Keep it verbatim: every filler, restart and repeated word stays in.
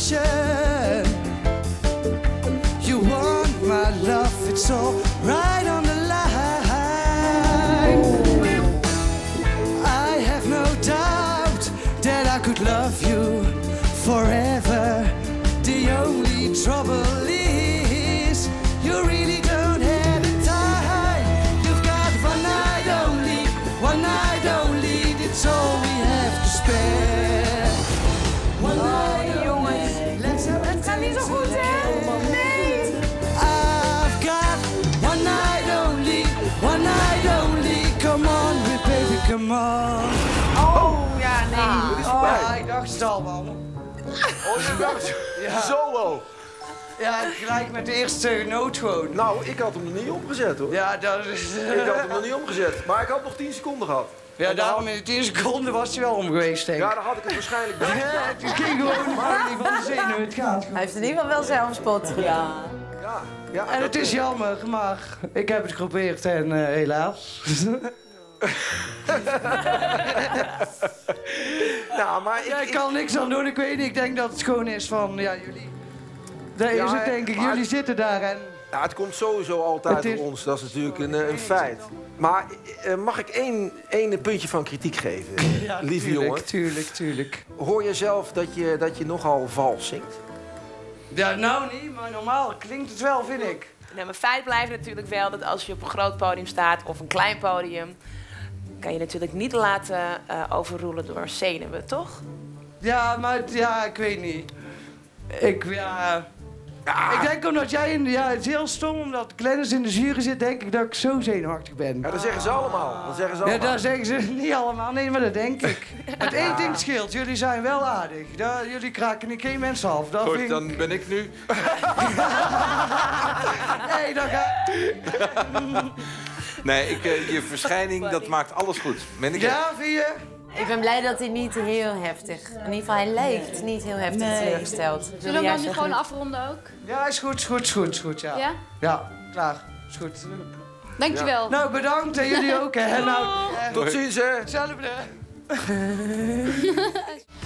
passion. You want my love, it's all right on the line. I have no doubt that I could love you forever. The only trouble is you really don't have the time. You've got one night only, one night only. That's all we have to spare. One night only. Let's have Het gaat niet zo goed, hè? Nee! I've got one night only, one night only. Come on, baby, come on. Oh, ja, nee. Het is voorbij. Ja, ik dacht het al, man. Oh, je dacht Ja. zo wel. Ja, gelijk met de eerste noot gewoon. Nou, ik had hem nog niet omgezet hoor. Ja, dat is... Ik had hem nog niet omgezet, maar ik had nog tien seconden gehad. Ja, En dan daarom had- in de tien seconden was hij wel om geweest, denk ik. Ja, dan had ik het waarschijnlijk bij. Ja, het ging gewoon maar niet van de zenuwen, het gaat Hij gewoon. heeft in ieder geval wel zelfspot gedaan. Ja, ja, En het is jammer, maar ik heb het geprobeerd en uh, helaas. Nou, maar ik, Ja, ik kan niks aan doen, ik weet niet. Ik denk dat het gewoon is van, ja, jullie... Dat is Ja, het, denk ik. maar- Jullie zitten daar en... Ja, het komt sowieso altijd Het is- op ons, dat is natuurlijk een, eh, een feit. Maar eh, mag ik één, één puntje van kritiek geven, Ja, lieve tuurlijk, jongen? tuurlijk, tuurlijk. Hoor je zelf dat je, dat je nogal vals zingt? Ja, nou niet, maar normaal klinkt het wel, vind ik. Nou, maar feit blijft natuurlijk wel dat als je op een groot podium staat of een klein podium, kan je natuurlijk niet laten uh, overroelen door zenuwen, toch? Ja, maar het- ja, ik weet niet. Ik, ja... Ik denk omdat jij in... Ja, het is heel stom omdat Glennis in de jury zit, denk ik dat ik zo zenuwachtig ben. Ja, dat zeggen ze allemaal. Dat zeggen ze Ja, allemaal. dat zeggen ze niet allemaal. Nee, maar dat denk ik. Het één ding scheelt. Jullie zijn wel aardig. Da- jullie kraken niet geen mensen af. Dat vind Goed, ik... dan ben ik nu. Nee, dat gaat... Nee, ik, uh, je verschijning, dat maakt alles goed. Ben ik Ja, vind je? Ik ben blij dat hij niet heel heftig... In ieder geval, hij lijkt niet heel heftig teleurgesteld. Zullen we hem dan nu gewoon afronden ook? Ja, is goed, is goed, is goed, is goed, ja. Ja? Ja, klaar. Is goed. Dankjewel. Nou, bedankt en jullie ook, hè. Nou, Tot ziens, hè. hetzelfde.